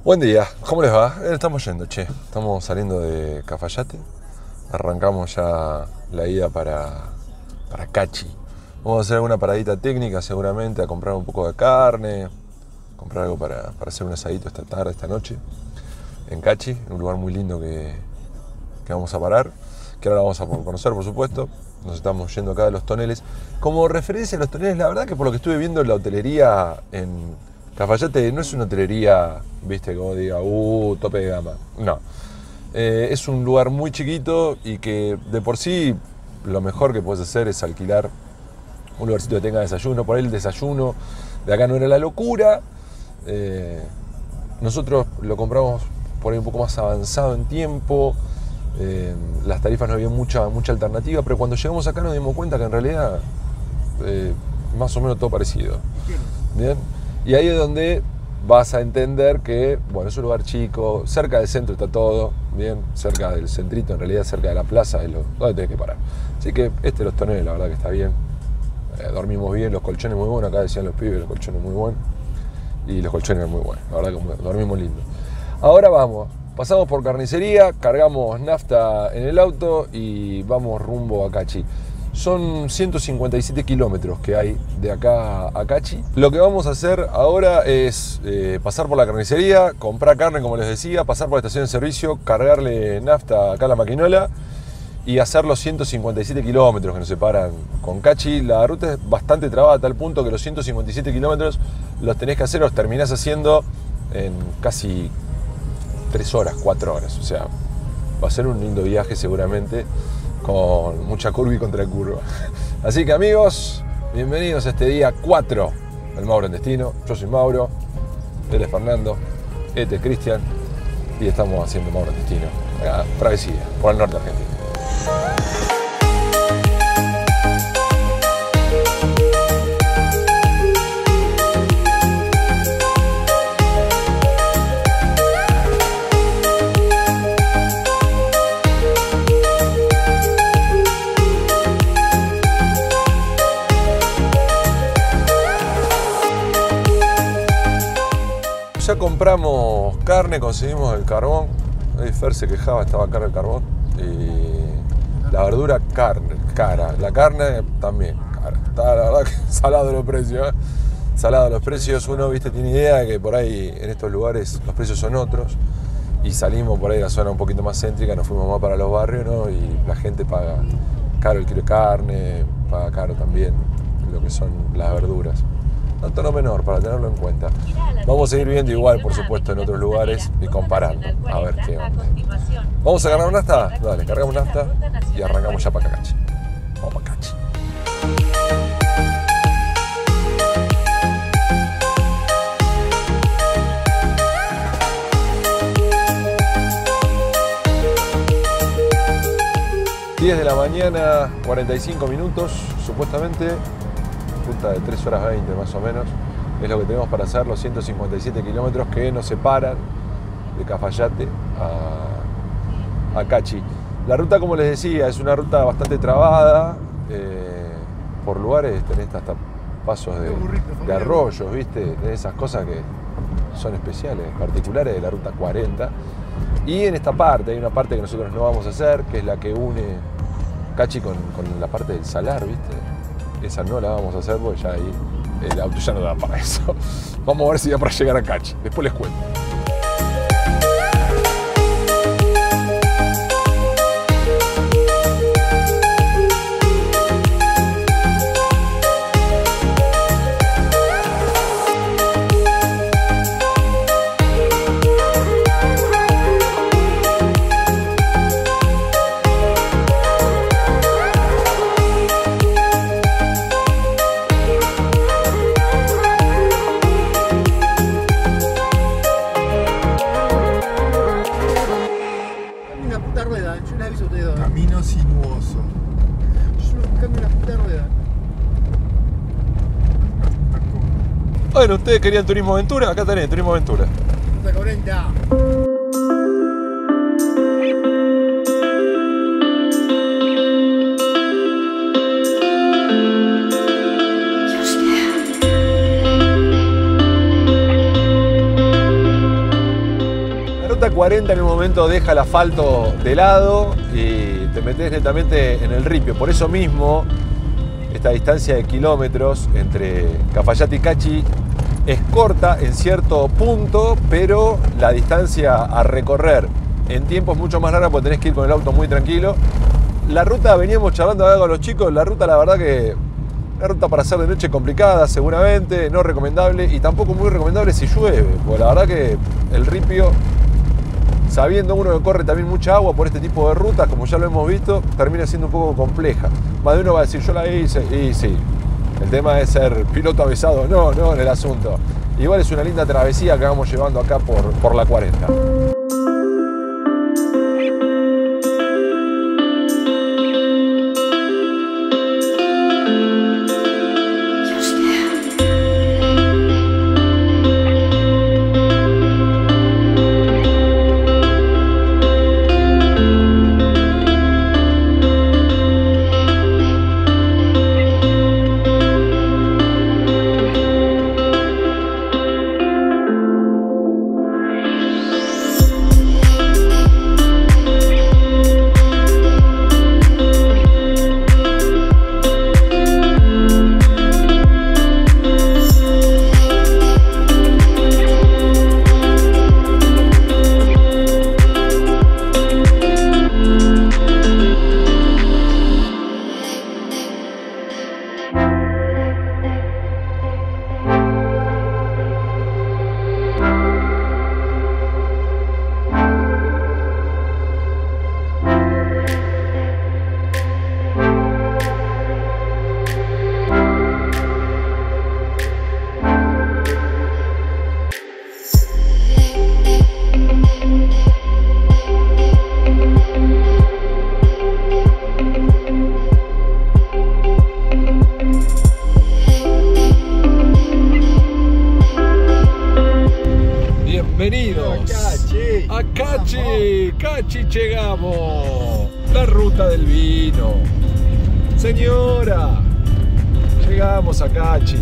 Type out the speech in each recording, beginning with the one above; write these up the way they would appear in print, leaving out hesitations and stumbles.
Buen día, ¿cómo les va? Estamos yendo, che. Estamos saliendo de Cafayate. Arrancamos ya la ida para Cachi. Vamos a hacer alguna paradita técnica seguramente, a comprar un poco de carne, comprar algo para hacer un asadito esta tarde, esta noche, en Cachi, en un lugar muy lindo que vamos a parar, que ahora vamos a conocer, por supuesto. Nos estamos yendo acá de Los Toneles. Como referencia a Los Toneles, la verdad que por lo que estuve viendo en la hotelería en Cafayate, no es una hotelería, viste, como diga, tope de gama. No. Es un lugar muy chiquito y que de por sí lo mejor que puedes hacer es alquilar un lugarcito que tenga desayuno. Por ahí el desayuno de acá no era la locura. Nosotros lo compramos por ahí un poco más avanzado en tiempo. Las tarifas no había mucha alternativa, pero cuando llegamos acá nos dimos cuenta que en realidad más o menos todo parecido. Bien. Y ahí es donde vas a entender que, bueno, es un lugar chico, cerca del centro está todo, bien, cerca del centrito, en realidad cerca de la plaza, es donde tenés que parar. Así que Los Toneles, la verdad que está bien. Dormimos bien, los colchones muy buenos, acá decían los pibes, los colchones muy buenos. Y los colchones eran muy buenos, la verdad que dormimos lindo. Ahora vamos, pasamos por carnicería, cargamos nafta en el auto y vamos rumbo a Cachi. Son 157 kilómetros que hay de acá a Cachi. Lo que vamos a hacer ahora es pasar por la carnicería, comprar carne, como les decía, pasar por la estación de servicio, cargarle nafta acá a la maquinola y hacer los 157 kilómetros que nos separan con Cachi. La ruta es bastante trabada a tal punto que los 157 kilómetros los tenés que hacer, los terminás haciendo en casi 3 horas, 4 horas. O sea, va a ser un lindo viaje seguramente, con mucha curva y contracurva. Así que amigos, bienvenidos a este día 4 del Mauro en Destino. Yo soy Mauro, él es Fernando, este es Cristian y estamos haciendo Mauro en Destino, acá, travesía por el norte argentino. Ya compramos carne, conseguimos el carbón. Ahí Fer se quejaba, estaba caro el carbón. Y la verdura cara. La carne también cara. Está la verdad que salado los precios. Salado los precios. Uno, viste, tiene idea de que por ahí en estos lugares los precios son otros. Y salimos por ahí de la zona un poquito más céntrica, nos fuimos más para los barrios, ¿no? Y la gente paga caro el kilo de carne, paga caro también lo que son las verduras. Tanto no menor, para tenerlo en cuenta. Vamos a seguir viendo igual, por supuesto, en otros lugares y comparando, a ver qué onda. ¿Vamos a cargar nafta? Dale, cargamos nafta y arrancamos ya para Cachi. Vamos para Cachi. ...10 de la mañana, 45 minutos, supuestamente... ruta de 3 horas 20 más o menos, es lo que tenemos para hacer los 157 kilómetros que nos separan de Cafayate a Cachi. La ruta, como les decía, es una ruta bastante trabada, por lugares tenés hasta pasos de arroyos, ¿viste? De esas cosas que son especiales, particulares de la ruta 40. Y en esta parte, hay una parte que nosotros no vamos a hacer, que es la que une Cachi con la parte del salar, ¿viste? Esa no la vamos a hacer porque ya ahí el auto ya no da para eso. Vamos a ver si da para llegar a Cachi. Después les cuento. Camino sinuoso. Yo cambio una puta rueda. Bueno, ustedes querían turismo aventura, acá tenés turismo aventura. Ruta 40. 40 en un momento deja el asfalto de lado y te metes netamente en el ripio. Por eso mismo, esta distancia de kilómetros entre Cafayate y Cachi es corta en cierto punto, pero la distancia a recorrer en tiempo es mucho más larga porque tenés que ir con el auto muy tranquilo. La ruta, veníamos charlando acá con los chicos, la ruta la verdad que una ruta para hacer de noche complicada seguramente, no recomendable y tampoco muy recomendable si llueve, porque la verdad que el ripio, sabiendo uno que corre también mucha agua por este tipo de rutas, como ya lo hemos visto, termina siendo un poco compleja. Más de uno va a decir, yo la hice, y sí, el tema es ser piloto avisado, no en el asunto. Igual es una linda travesía que vamos llevando acá por la 40. A Cachi, Cachi llegamos, la ruta del vino. Señora, llegamos a Cachi.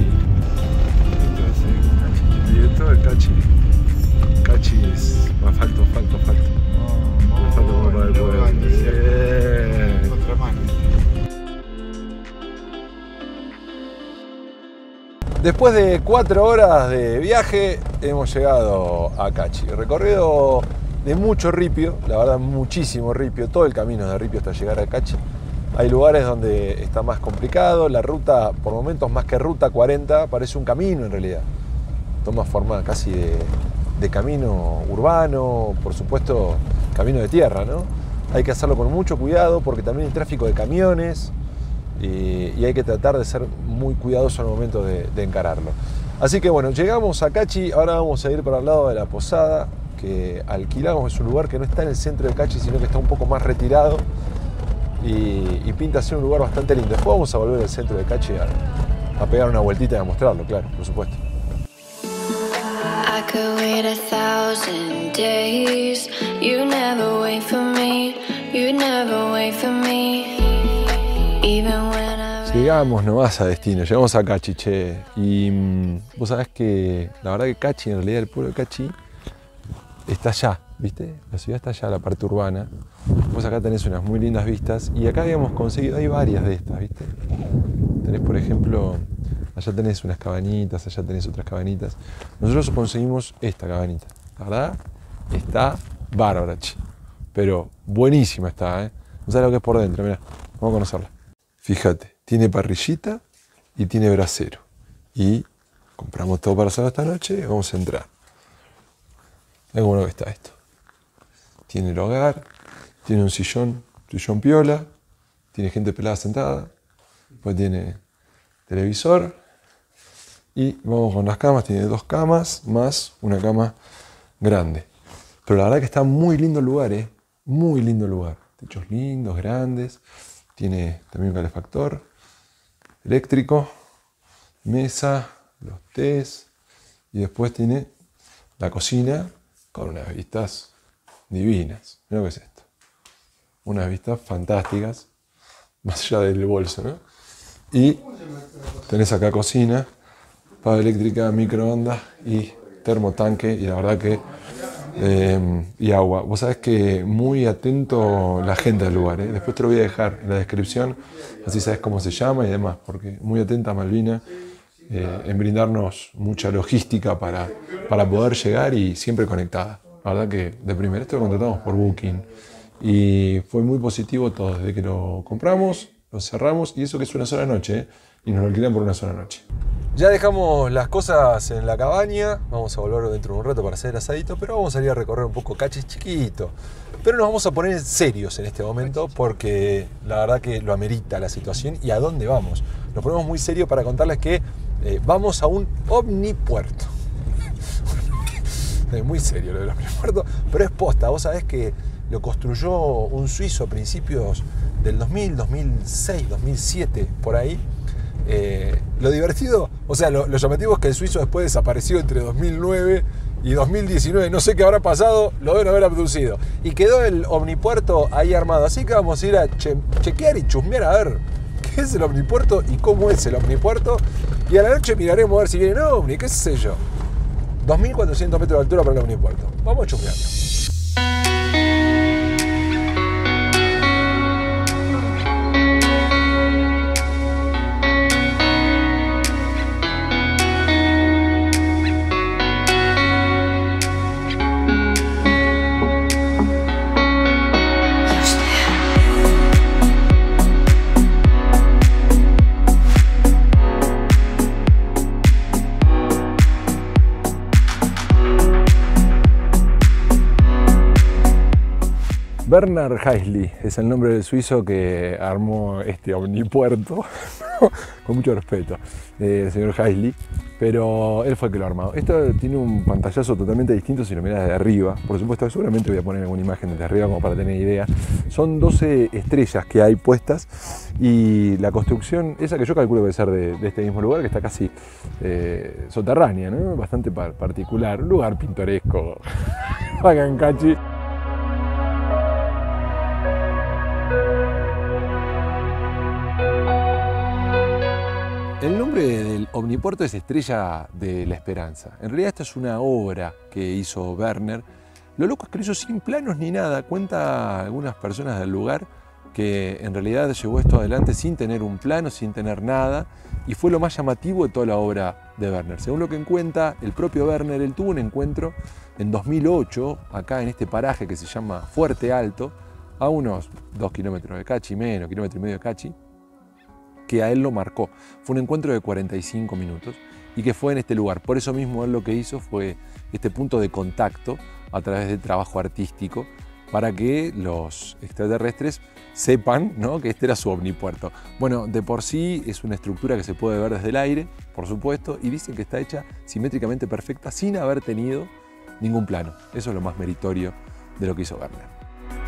Directo de Cachi. Cachi es... falta. Me falta como para el pueblo. Después de 4 horas de viaje hemos llegado a Cachi. Recorrido de mucho ripio, la verdad muchísimo ripio, todo el camino de ripio hasta llegar a Cachi. Hay lugares donde está más complicado, la ruta por momentos más que ruta 40 parece un camino en realidad. Toma forma casi de camino urbano, por supuesto camino de tierra, ¿no? Hay que hacerlo con mucho cuidado porque también hay tráfico de camiones. Y hay que tratar de ser muy cuidadoso al momento de encararlo. Así que bueno, llegamos a Cachi, ahora vamos a ir para el lado de la posada que alquilamos. Es un lugar que no está en el centro de Cachi, sino que está un poco más retirado y pinta ser un lugar bastante lindo. Después vamos a volver al centro de Cachi a pegar una vueltita y a mostrarlo, claro, por supuesto. I could wait 1,000 days. You never wait for me. You never wait for me. Llegamos nomás a destino, llegamos a Cachi, che. Y vos sabés que la verdad que Cachi, en realidad el pueblo de Cachi está allá, ¿viste? La ciudad está allá, la parte urbana. Vos acá tenés unas muy lindas vistas y acá habíamos conseguido, hay varias de estas, ¿viste? Tenés, por ejemplo, allá tenés unas cabañitas, allá tenés otras cabañitas. Nosotros conseguimos esta cabañita, la verdad está bárbara, che. Pero buenísima está, ¿eh? No sabés lo que es por dentro, mirá, vamos a conocerla. Fíjate, tiene parrillita y tiene brasero. Y compramos todo para hacer esta noche y vamos a entrar. Qué bueno que está esto. Tiene el hogar, tiene un sillón piola, tiene gente pelada sentada, después tiene televisor y vamos con las camas, tiene 2 camas más una cama grande. Pero la verdad que está muy lindo el lugar, muy lindo el lugar. Techos lindos, grandes. Tiene también un calefactor eléctrico, mesa, los tés y después tiene la cocina con unas vistas divinas. Mirá lo que es esto. Unas vistas fantásticas, más allá del bolso, ¿no? Y tenés acá cocina, pava eléctrica, microondas y termotanque y la verdad que y agua. Vos sabés que muy atento la gente del lugar, ¿eh? Después te lo voy a dejar en la descripción, así sabes cómo se llama y demás, porque muy atenta Malvina en brindarnos mucha logística para poder llegar y siempre conectada. La verdad que de primera esto lo contratamos por Booking y fue muy positivo todo, desde que lo compramos, lo cerramos y eso que es una sola noche, ¿eh? Y nos lo alquilan por una sola noche. Ya dejamos las cosas en la cabaña, vamos a volver dentro de un rato para hacer el asadito, pero vamos a salir a recorrer un poco Cachi, es chiquito. Pero nos vamos a poner serios en este momento porque la verdad que lo amerita la situación y a dónde vamos. Nos ponemos muy serios para contarles que vamos a un omnipuerto. Es muy serio lo del omnipuerto, pero es posta. Vos sabés que lo construyó un suizo a principios del 2000, 2006, 2007, por ahí. Lo divertido, o sea, lo llamativo es que el suizo después desapareció entre 2009 y 2019, no sé qué habrá pasado, lo deben haber abducido. Y quedó el omnipuerto ahí armado, así que vamos a ir a chequear y chusmear a ver qué es el omnipuerto y cómo es el omnipuerto. Y a la noche miraremos a ver si viene ovni, qué sé yo. 2.400 metros de altura para el omnipuerto. Vamos a chusmearlo. Bernard Heisley es el nombre del suizo que armó este omnipuerto, con mucho respeto, el señor Heisley, pero él fue el que lo armó. Esto tiene un pantallazo totalmente distinto si lo miras desde arriba. Por supuesto, seguramente voy a poner alguna imagen desde arriba como para tener idea. Son 12 estrellas que hay puestas y la construcción, esa que yo calculo que debe ser de este mismo lugar, que está casi soterránea, ¿no? Bastante particular, un lugar pintoresco, acá en Cachi. El nombre del omnipuerto es Estrella de la Esperanza. En realidad esta es una obra que hizo Werner. Lo loco es que lo hizo sin planos ni nada. Cuenta algunas personas del lugar que en realidad llevó esto adelante sin tener un plano, sin tener nada, y fue lo más llamativo de toda la obra de Werner. Según lo que cuenta el propio Werner, él tuvo un encuentro en 2008, acá en este paraje que se llama Fuerte Alto, a unos 2 kilómetros de Cachi, menos, 1,5 kilómetros de Cachi, que a él lo marcó. Fue un encuentro de 45 minutos y que fue en este lugar. Por eso mismo él lo que hizo fue este punto de contacto a través del trabajo artístico para que los extraterrestres sepan, ¿no?, que este era su omnipuerto. Bueno, de por sí es una estructura que se puede ver desde el aire, por supuesto, y dicen que está hecha simétricamente perfecta sin haber tenido ningún plano. Eso es lo más meritorio de lo que hizo Werner.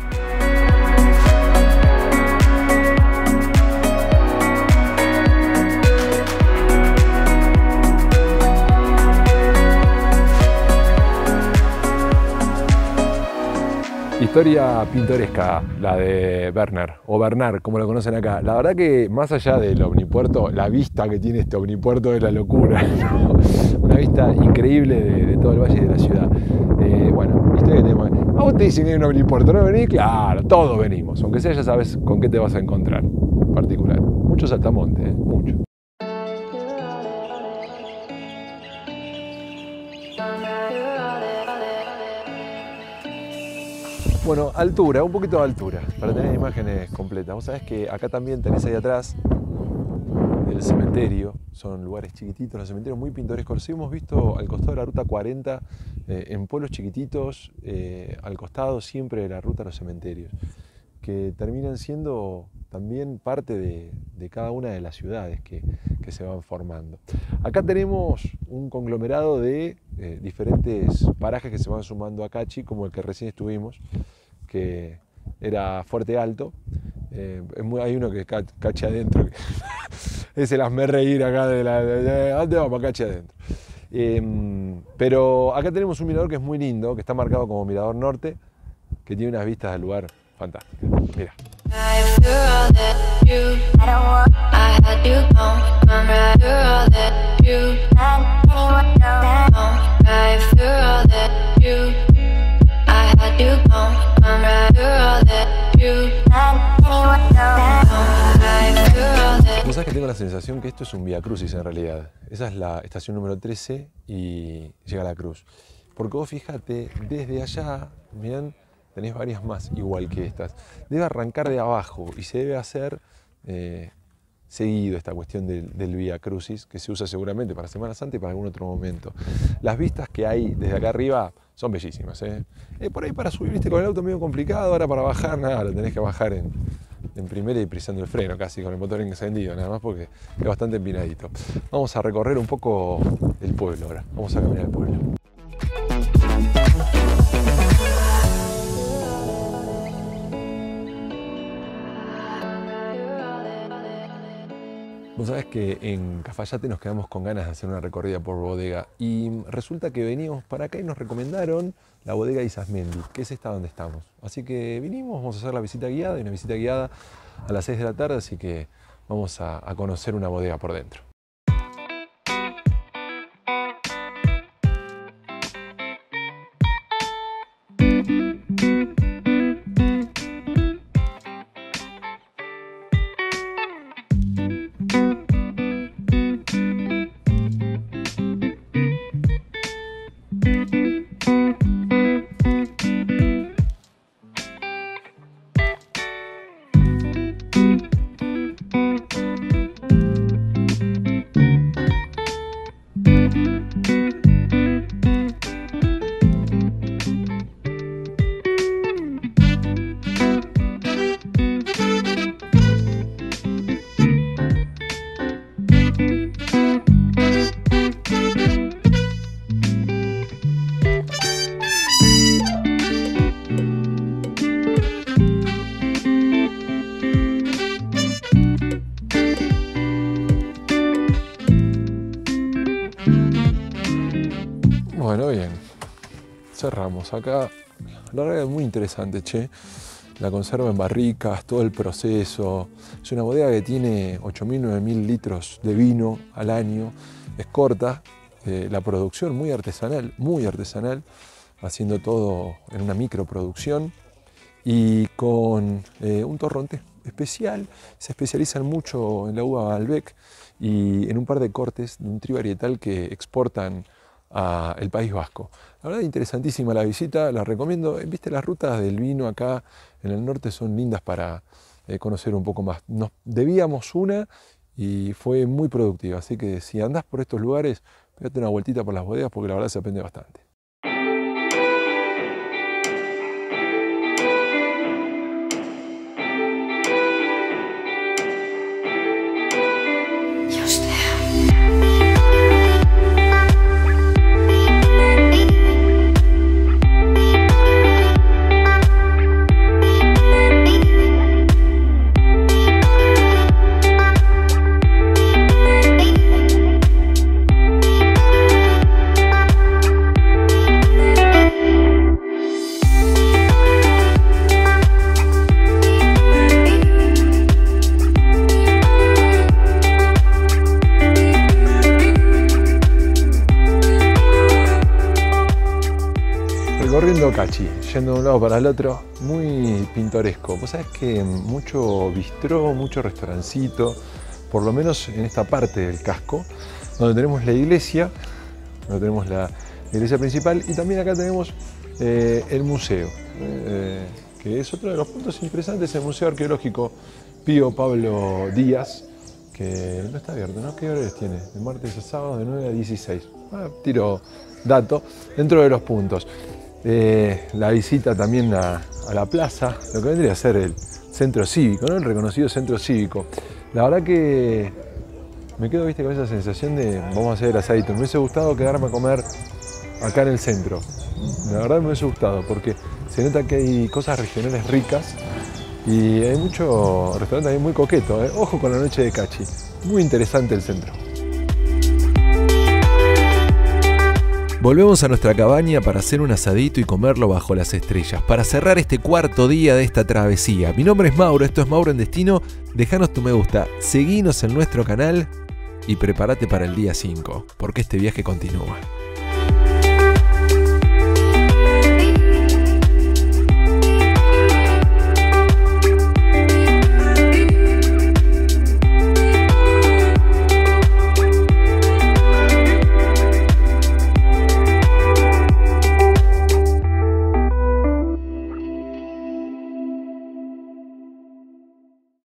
Historia pintoresca la de Werner, o Bernard, como lo conocen acá. La verdad que más allá del omnipuerto, la vista que tiene este omnipuerto es la locura, ¿no? Una vista increíble de todo el valle y de la ciudad. Bueno, historia que tenemos. A vos te dicen que hay un omnipuerto, ¿no venís? Claro, todos venimos, aunque sea ya sabes con qué te vas a encontrar en particular. Muchos saltamontes, mucho. Bueno, altura, un poquito de altura, para tener imágenes completas. Vos sabés que acá también tenés ahí atrás el cementerio, son lugares chiquititos, los cementerios muy pintorescos. Los hemos visto al costado de la ruta 40, en pueblos chiquititos, al costado siempre de la ruta los cementerios, que terminan siendo también parte de cada una de las ciudades que se van formando. Acá tenemos un conglomerado de diferentes parajes que se van sumando a Cachi, como el que recién estuvimos, que era Fuerte Alto. Hay uno que es Cachi Adentro, que es el hazme reír acá ¿dónde vamos? Cachi Adentro. Pero acá tenemos un mirador que es muy lindo, que está marcado como Mirador Norte, que tiene unas vistas del lugar fantásticas. Mira. esto es un Vía Crucis en realidad. Esa es la estación número 13 y llega a la cruz. Porque vos fíjate, desde allá, bien, tenés varias más igual que estas. Debe arrancar de abajo y se debe hacer seguido esta cuestión del Vía Crucis, que se usa seguramente para Semana Santa y para algún otro momento. Las vistas que hay desde acá arriba son bellísimas. Por ahí para subir, viste, con el auto medio complicado, ahora para bajar, nada, lo tenés que bajar en primera y pisando el freno, casi con el motor encendido, nada más porque es bastante empinadito. Vamos a recorrer un poco el pueblo ahora, vamos a caminar el pueblo. Vos sabés que en Cafayate nos quedamos con ganas de hacer una recorrida por bodega y resulta que veníamos para acá y nos recomendaron la bodega Isasmendi, que es esta donde estamos. Así que vinimos, vamos a hacer la visita guiada, y una visita guiada a las 6 de la tarde, así que vamos a conocer una bodega por dentro. Bueno, bien, cerramos acá. La verdad es muy interesante, che. La conserva en barricas, todo el proceso. Es una bodega que tiene 8.000, 9.000 litros de vino al año. Es corta, la producción muy artesanal, haciendo todo en una microproducción y con un torrontés especial. Se especializan mucho en la uva Malbec y en un par de cortes de un trivarietal que exportan al País Vasco. La verdad, interesantísima la visita, la recomiendo. Viste, las rutas del vino acá en el norte son lindas para conocer un poco más. Nos debíamos una y fue muy productiva, así que si andás por estos lugares, pégate una vueltita por las bodegas porque la verdad se aprende bastante. Recorriendo Cachi, yendo de un lado para el otro, muy pintoresco. Vos sabés que mucho bistró, mucho restaurancito, por lo menos en esta parte del casco, donde tenemos la iglesia, principal, y también acá tenemos el museo, que es otro de los puntos interesantes, el Museo Arqueológico Pío Pablo Díaz, que no está abierto, ¿no? ¿Qué horarios tiene? De martes a sábado de 9 a 16. Tiro dato dentro de los puntos. La visita también a la plaza, lo que vendría a ser el centro cívico, ¿no? El reconocido centro cívico. La verdad que me quedo, viste, con esa sensación de vamos a hacer asadito. Me hubiese gustado quedarme a comer acá en el centro. La verdad me hubiese gustado porque se nota que hay cosas regionales ricas y hay mucho restaurante ahí muy coqueto, ¿eh? Ojo con la noche de Cachi. Muy interesante el centro. Volvemos a nuestra cabaña para hacer un asadito y comerlo bajo las estrellas, para cerrar este cuarto día de esta travesía. Mi nombre es Mauro, esto es Mauro en Destino. Dejanos tu me gusta, seguinos en nuestro canal y prepárate para el día 5, porque este viaje continúa.